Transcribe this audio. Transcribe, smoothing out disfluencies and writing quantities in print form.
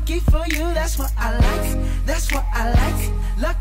lucky for you, that's what I like. That's what I like. Lucky